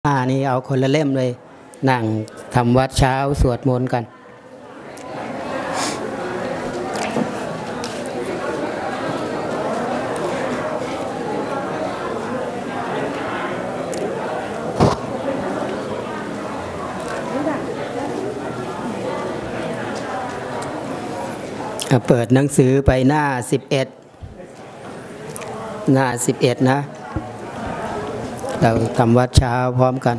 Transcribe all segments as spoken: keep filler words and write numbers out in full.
อ่านี่เอาคนละเล่มเลยนั่งทำวัดเช้าสวดมนต์กันเปิดหนังสือไปหน้าสิบเอ็ดหน้าสิบเอ็ดนะเราทำวัดเช้าพร้อมกัน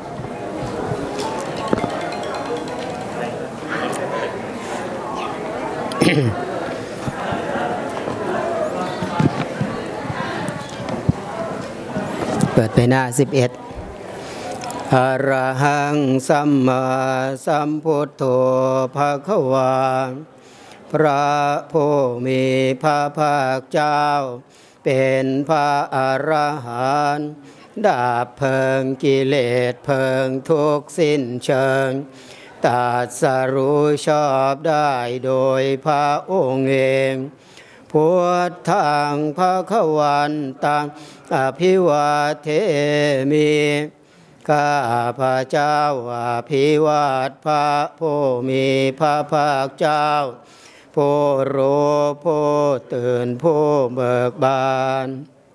เปิดไปหน้าสิบเอ็ดอรหังสัมมาสัมพุทโธภควาพระผู้มีพระภาคเจ้าเป็นพระอรหันต์ดับเพลิงกิเลสเพลิงทุกข์สิ้นเชิงตรัสรู้ชอบได้โดยพระองค์เองพุทธังภควันตังอภิวาเทมิข้าพระเจ้าอภิวาทพระผู้มีพระภาคเจ้าผู้รู้ผู้ตื่นผู้เบิกบาน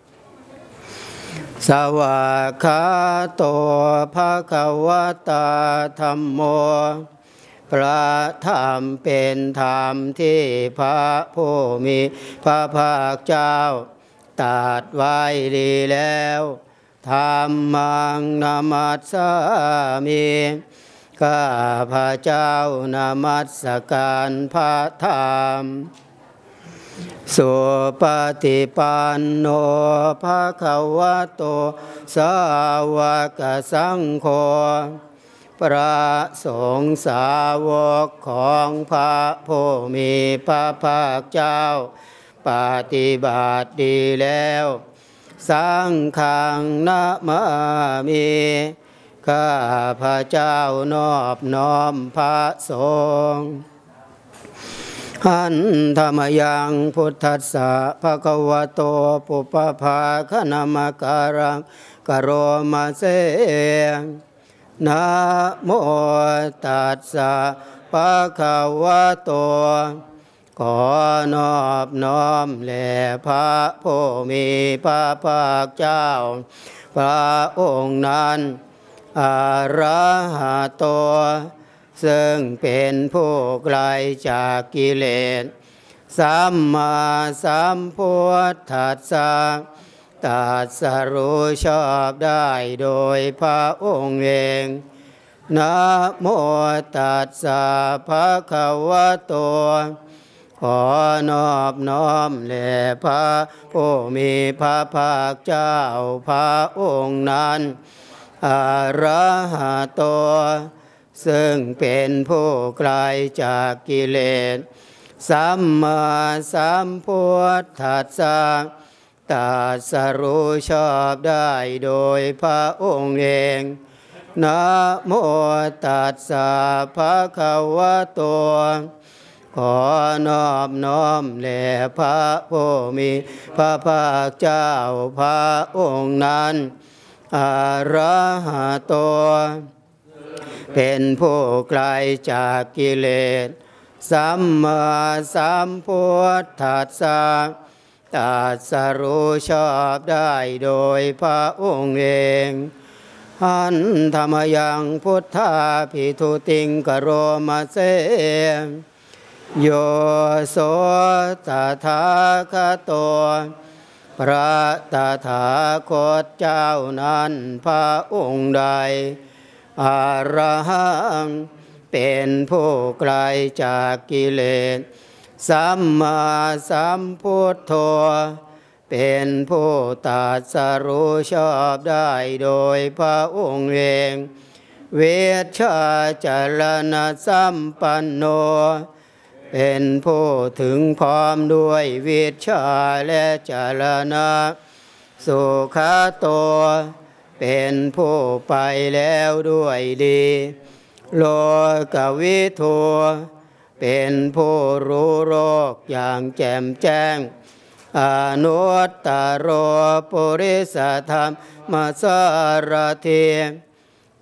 สวากขาโตภควตาธัมโมพระธรรมเป็นธรรมที่พระผู้มีพระภาคเจ้าตรัสไว้ดีแล้วธัมมังนามัสสามิข้าพระเจ้านามัสการพระธรรมสุปฏิปันโนภควโตสาวกสังโฆพระสงฆ์สาวกของพระผู้มีพระภาคเจ้าปฏิบัติดีแล้วสังฆังนะมามิข้าพระเจ้านอบน้อมพระสงฆ์หันธรรมยังพุทธัสสะภะคะวะโตปุปภาคณมการังกโรมาเสนะโมตัสสะภะคะวะโตขอนอบน้อมแด่พระผู้มีพระภาคเจ้าพระองค์นั้นอรหัตโตซึ่งเป็นผู้ไกลจากกิเลสสัมมาสัมพุทธัสสะตรัสรู้ชอบได้โดยพระองค์เองนะโมตัสสะภะคะวะโตขอนอบน้อมแด่พระผู้มีพระภาคเจ้าพระองค์นั้นอรหัตโตซึ่งเป็นผู้ไกลจากกิเลสสัมมาสัมพุทธัสสะตรัสรู้ชอบได้โดยพระองค์เองนะโมตัสสะภะคะวะโตขอนอบน้อมแด่พระผู้มีพระภาคเจ้าพระองค์นั้นอรหัตโตเป็นผู้ไกลจากกิเลสสัมมาสัมพุทธัสสะตรัสรู้ชอบได้โดยพระองค์เองหันธรรมยังพุทธาภิทุติงกโรมาเสโยโสตถาคโตพระตถาคตเจ้านั้นพระองค์ใดอรหังเป็นผู้ไกลจากกิเลสสัมมาสัมพุทโธเป็นผู้ตรัสรู้ชอบได้โดยพระองค์เองเวชชาจรณะสัมปันโนเป็นผู้ถึงพร้อมด้วยวิชชาและจรณะสุขโตเป็นผู้ไปแล้วด้วยดีโลกวิทูเป็นผู้รู้โลกอย่างแจ่มแจ้งอนุตตโรปุริสธรรมสารถิ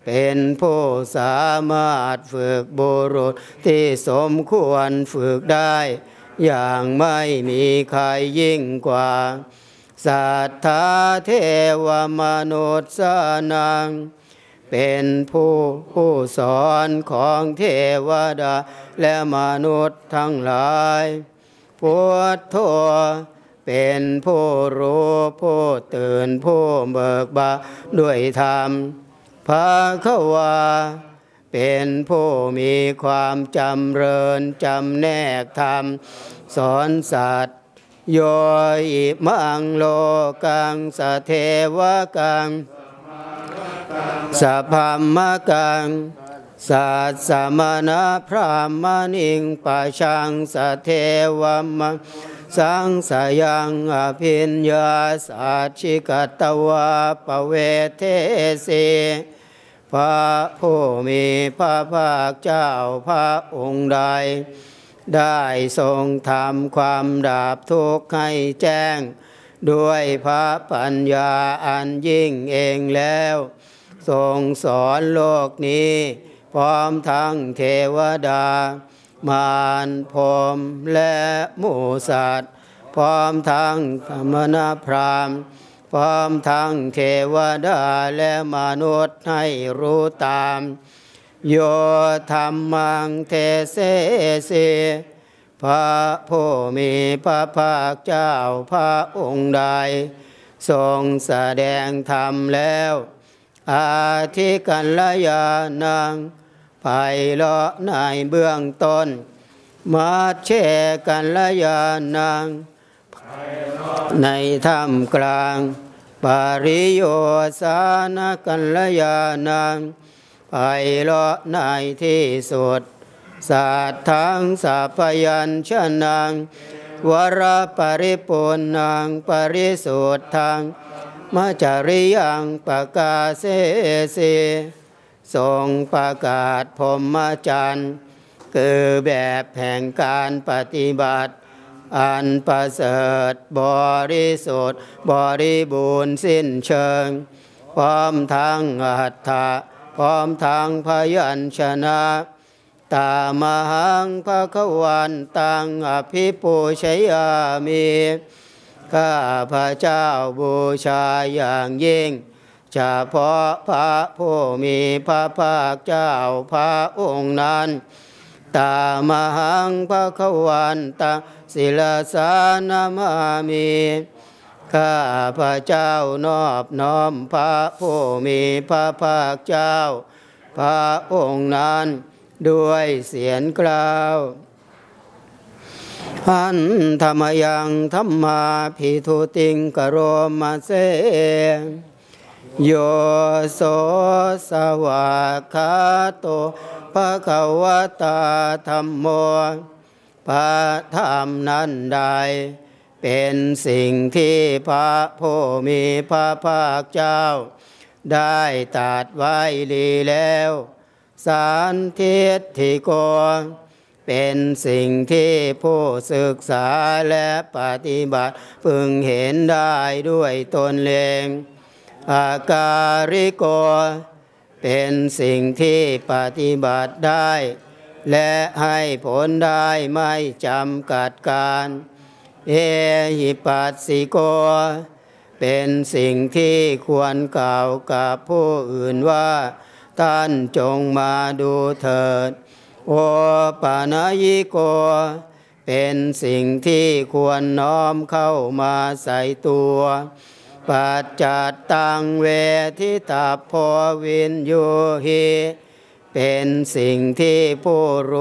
เป็นผู้สามารถฝึกบุรุษที่สมควรฝึกได้อย่างไม่มีใครยิ่งกว่าสัทธาเทวมนุษย์สนังเป็นผู้ผู้สอนของเทวดาและมนุษย์ทั้งหลายพุทโธเป็นผู้รู้ผู้ตื่นผู้เบิกบานด้วยธรรมภควาเป็นผู้มีความจำเริญจำแนกธรรมสอนสัตว์โยอิมังโลกังสเทวกังสัพพมกังสัตสมณพรามณิงปะชังสเทวมังสังสยังอภิญญาสัจฉิกตวาปเวเทสีพระผู้มีพระภาคเจ้าพระองค์ใดได้ทรงทำความดับทุกข์ให้แจ้งด้วยพระปัญญาอันยิ่งเองแล้วทรงสอนโลกนี้พร้อมทั้งเทวดามารพรหมและหมู่สัตว์พร้อมทั้งสมณพราหมณ์พร้อมทั้งเทวดาและมนุษย์ให้รู้ตามโยธรรมังเทเสสีพระผู้มีพระภาคเจ้าพระองค์ใดทรงแสดงธรรมแล้วอาทิกัลยาณังไพเราะในเบื้องต้นมัชเชกัลยาณังในท่ามกลางปริโยสานกัลยาณังไพเราะในที่สุดสัทธังสัพพยัญชนะวรปริปุณังปริสุทธังมัจจริยังปกาเสสีทรงประกาศพรหมจรรย์คือแบบแห่งการปฏิบัติอันประเสริฐบริสุทธิ์บริบูรณ์สิ้นเชิงพร้อมทั้งอัตถะพร้อมทั้งพยัญชนะตามหังภควันตังอภิปูชยามิข้าพระเจ้าบูชาอย่างยิ่งเฉพาะพระผู้มีพระภาคเจ้าพระองค์นั้นตามหังภควันตังศิลสานามามิข้าพระเจ้านอบน้อมพระผู้มีพระภาคเจ้าพระองค์นั้นด้วยเสียงกล่าวหันธรรมยังธรรมาภิทุติงกโรมาเสโยโสสวากขาโตภควตาธัมโมพระธรรมนั้นใดเป็นสิ่งที่พระผู้มีพระภาคเจ้าได้ตรัสไว้ดีแล้วสันทิฏฐิโกเป็นสิ่งที่ผู้ศึกษาและปฏิบัติพึงเห็นได้ด้วยตนเองอาการิโกเป็นสิ่งที่ปฏิบัติได้และให้ผลได้ไม่จำกัดการเอหิปัสสิโกเป็นสิ่งที่ควรกล่าวกับผู้อื่นว่าท่านจงมาดูเถิดโอปานายิโกเป็นสิ่งที่ควรน้อมเข้ามาใส่ตัวปัจจัตตังเวทิตาโพวินโยหิเป็นสิ่งที่ผู้รู้